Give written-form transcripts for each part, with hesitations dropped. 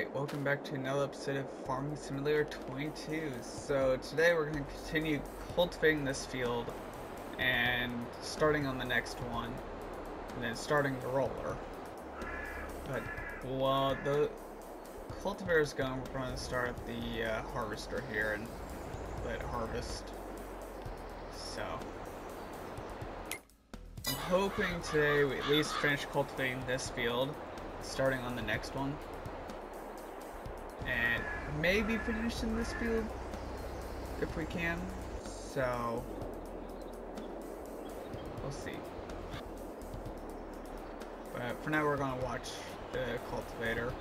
Alright, welcome back to another episode of Farming Simulator 22. So today we're going to continue cultivating this field and starting on the next one, and then starting the roller. But while the cultivator is going, we're going to start the harvester here and let it harvest. So I'm hoping today we at least finish cultivating this field, starting on the next one. And maybe finish in this field if we can. So we'll see. But for now, we're gonna watch the cultivator.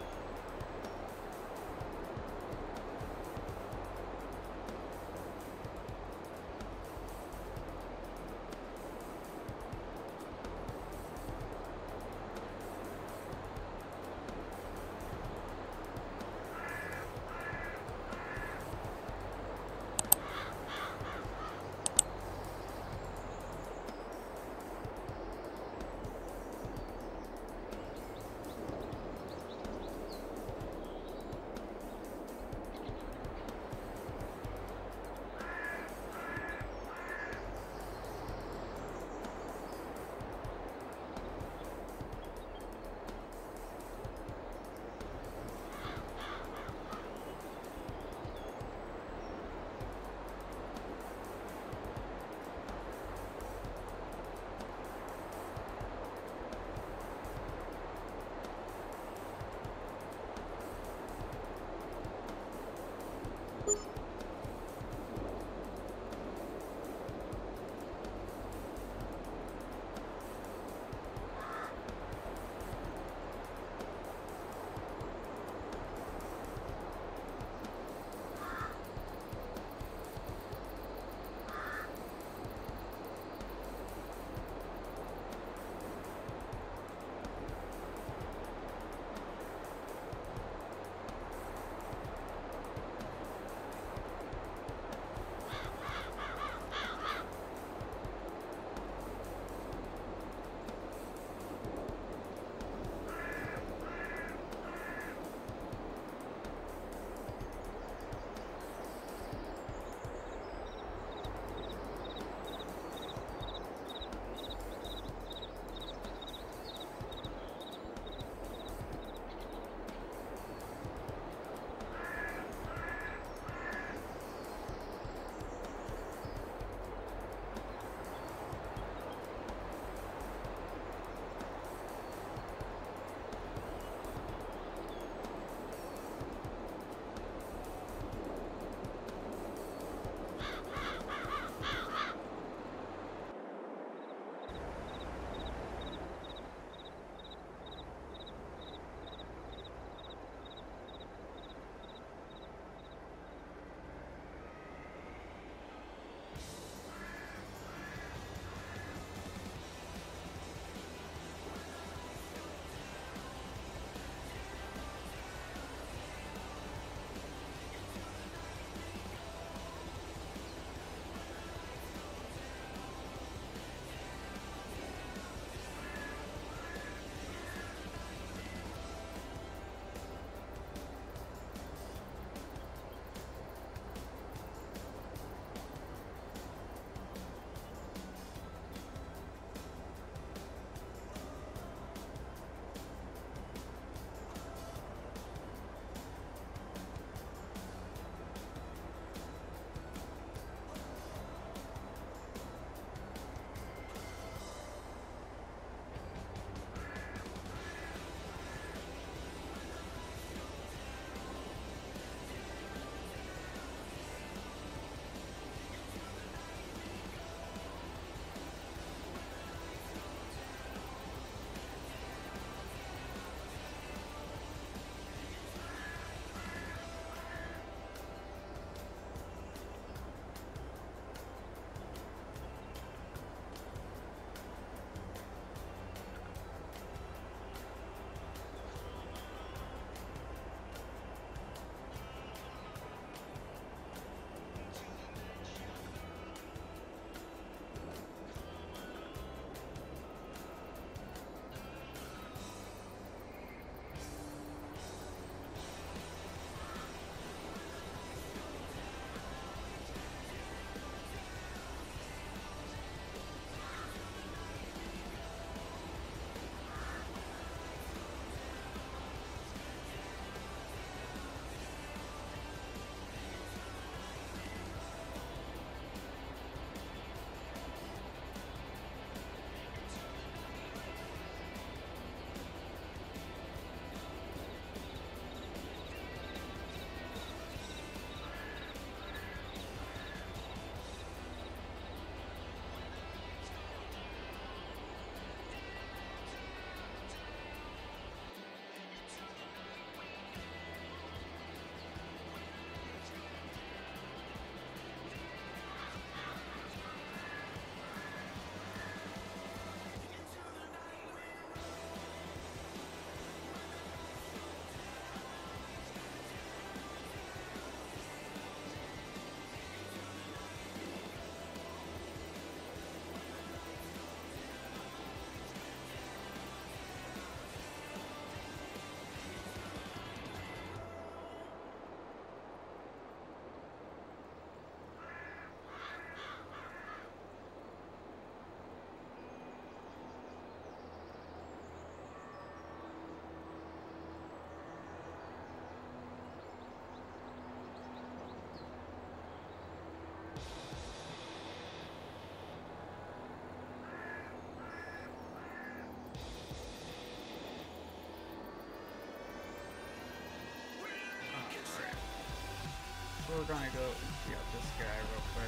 we're gonna go empty out this guy real quick.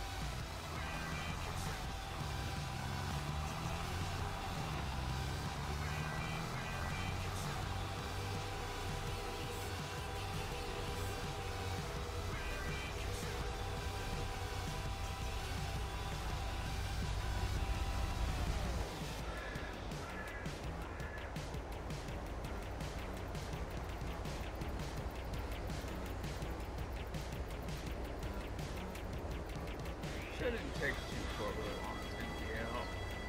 Shouldn't take too horribly long to empty out.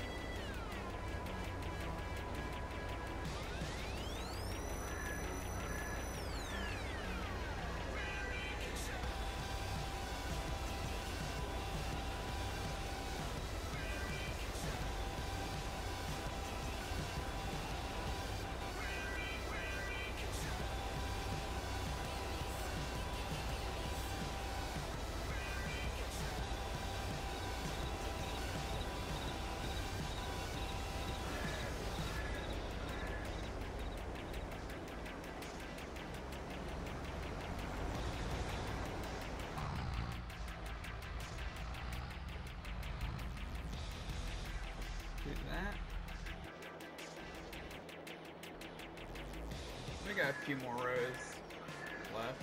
Do that. We got a few more rows left.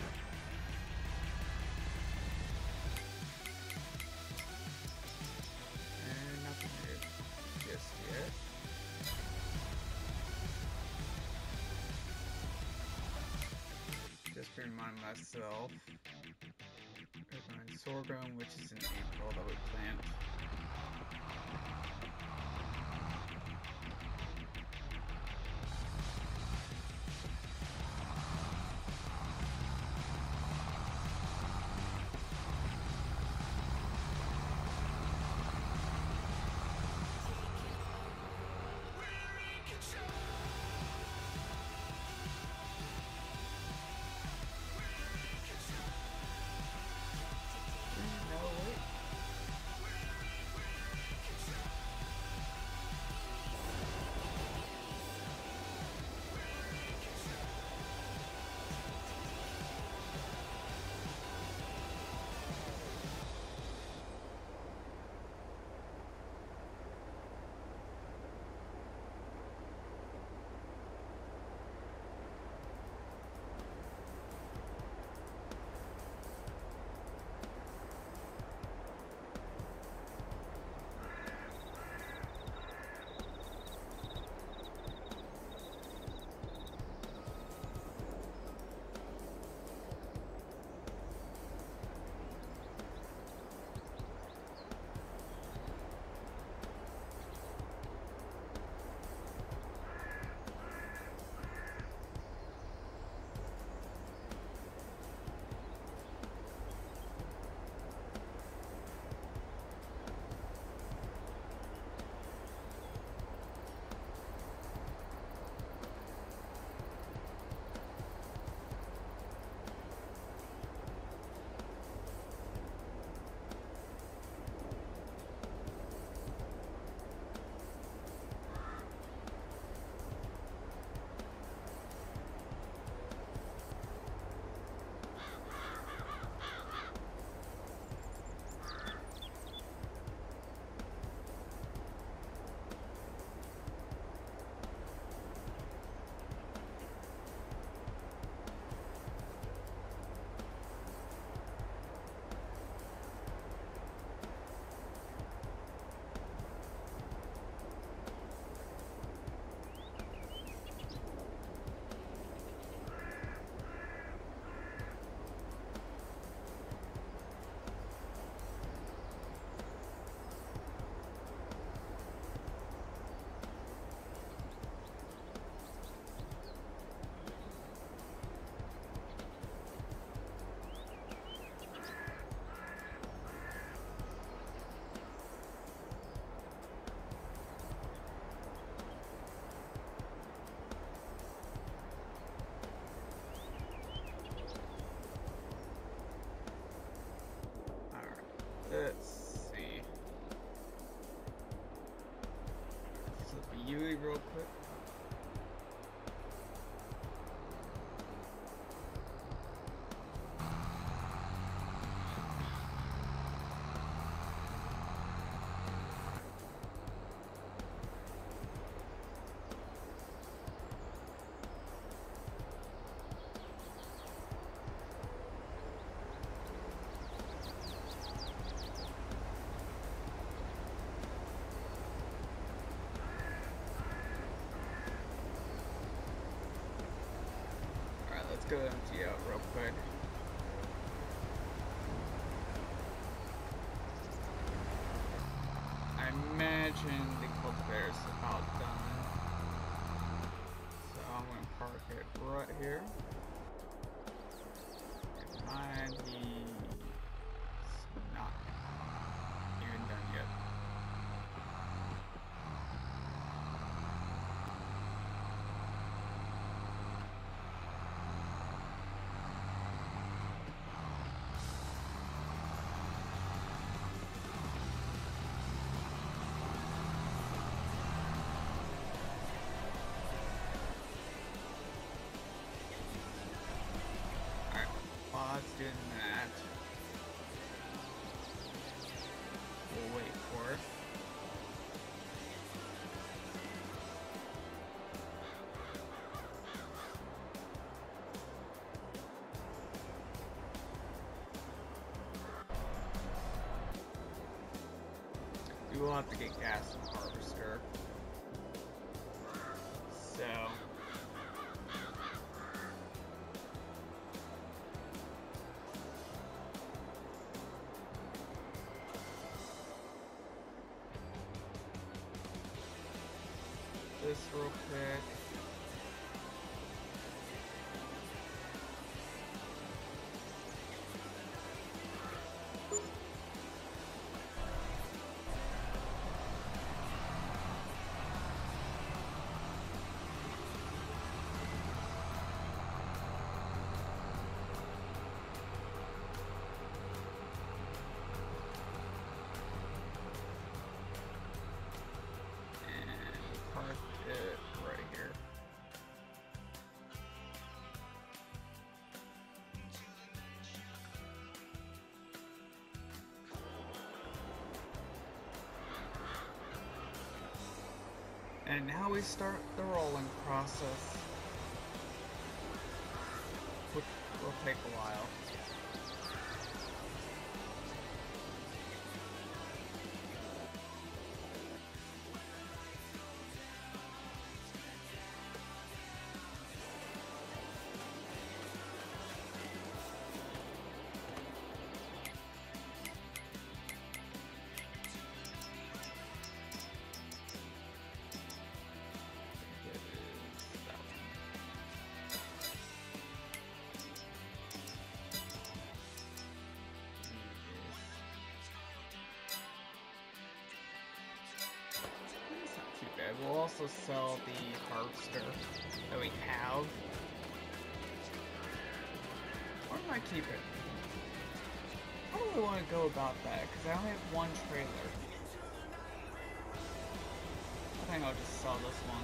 And nothing new just yet. Just to remind myself, we're going sorghum, which is in April that we plant. go empty out real quick. I imagine the cultivator's about done. So I'm gonna park it right here. And he's not even done yet. While it's doing that, we'll wait for it. We will have to get gas in the harvester. So this real quick. Park it right here. And now we start the rolling process, which will take a while. We'll also sell the harvester that we have. Or I might keep it. How do I want to go about that? Because I only have one trailer. I think I'll just sell this one.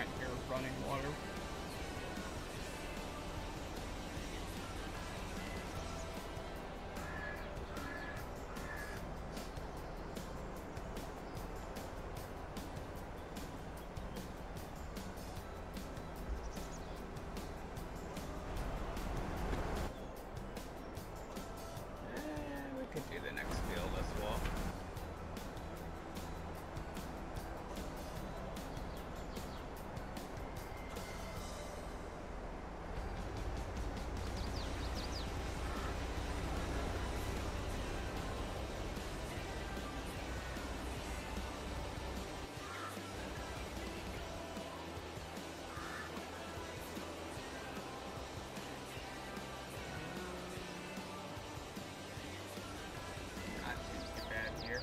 might hear running water. We could do the next field as well. Not too bad here.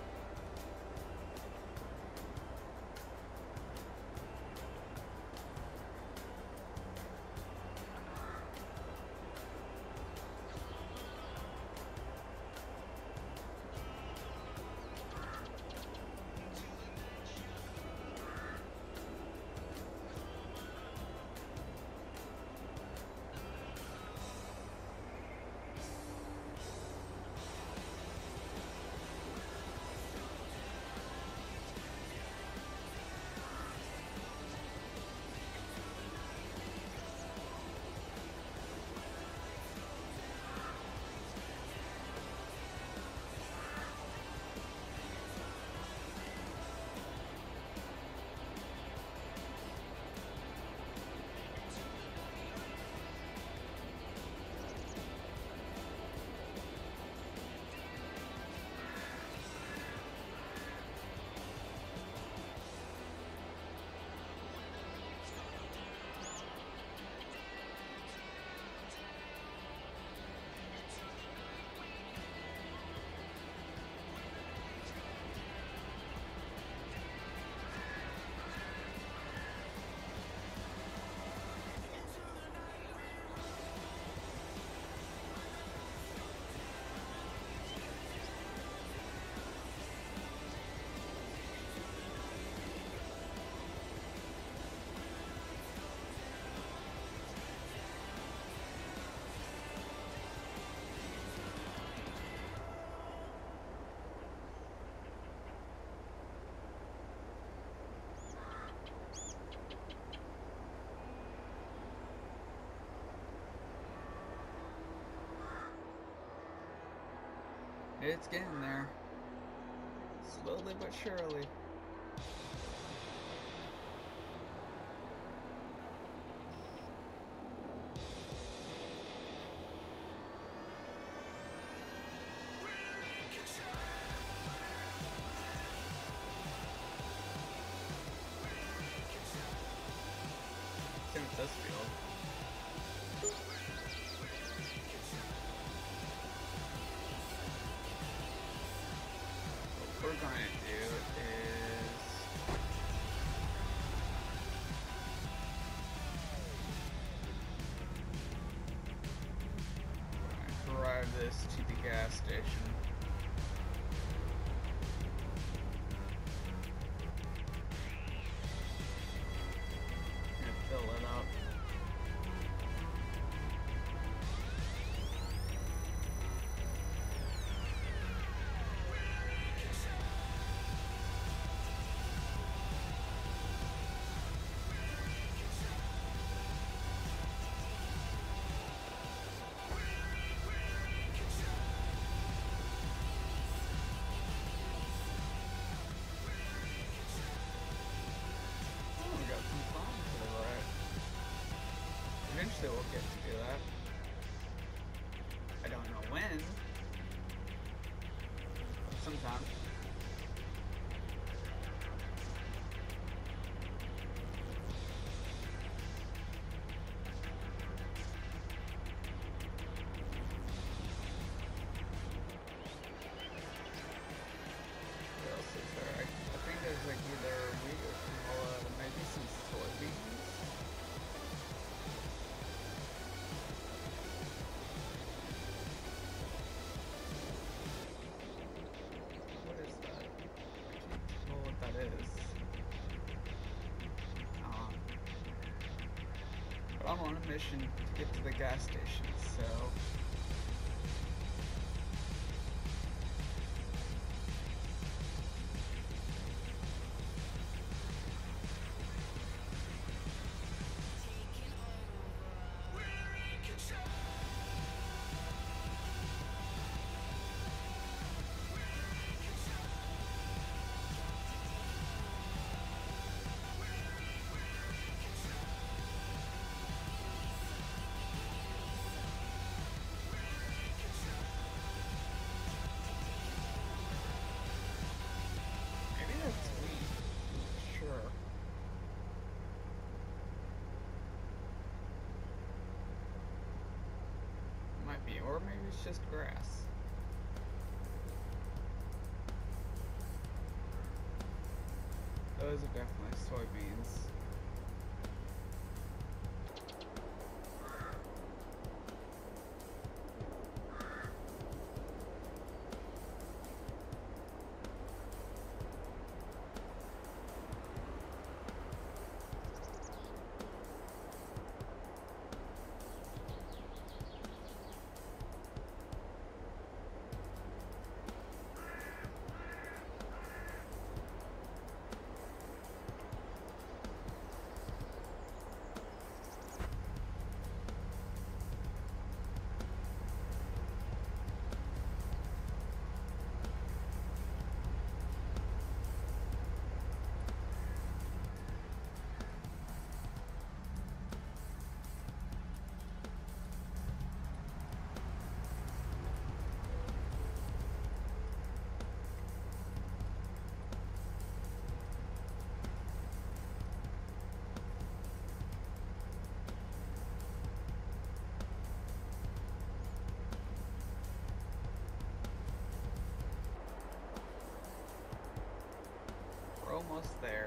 It's getting there. Slowly but surely. Same with this field. What we're going to do is drive this to the gas station. And fill it up. Eventually we'll get to do that. I don't know when. But sometime. What else is there? I think there's like either wheat or canola, maybe some soybeans. I'm on a mission to get to the gas station, so... Maybe that's weed. Sure. Might be, or maybe it's just grass. Those are definitely soybeans. We're almost there.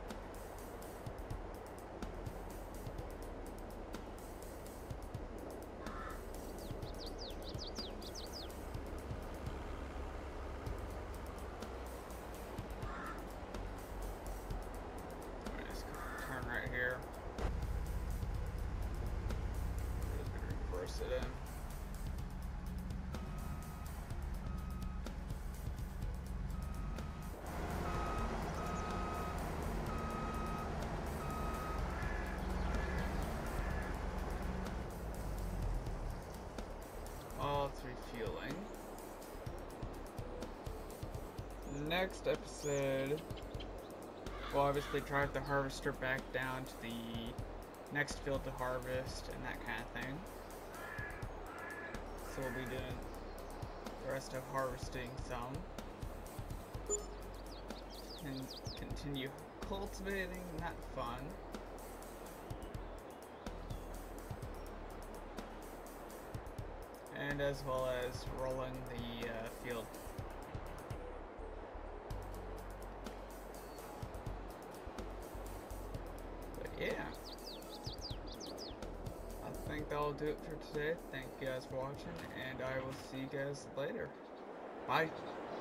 Just turn right here. Just gonna reverse it in. All it's refueling. Next episode, we'll obviously drive the harvester back down to the next field to harvest and that kind of thing. So we'll be doing the rest of harvesting some. And continue cultivating that fun. And as well as rolling the field. But yeah, I think that'll do it for today. Thank you guys for watching, and I will see you guys later. Bye.